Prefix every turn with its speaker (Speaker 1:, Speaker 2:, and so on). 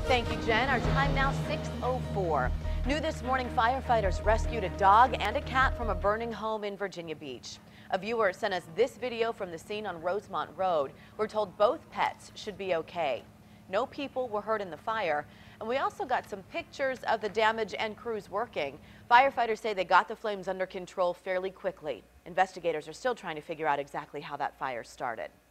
Speaker 1: Thank you, Jen. Our time now 6:04. New this morning, firefighters rescued a dog and a cat from a burning home in Virginia Beach. A viewer sent us this video from the scene on Rosemont Road. We're told both pets should be okay. No people were hurt in the fire, and we also got some pictures of the damage and crews working. Firefighters say they got the flames under control fairly quickly. Investigators are still trying to figure out exactly how that fire started.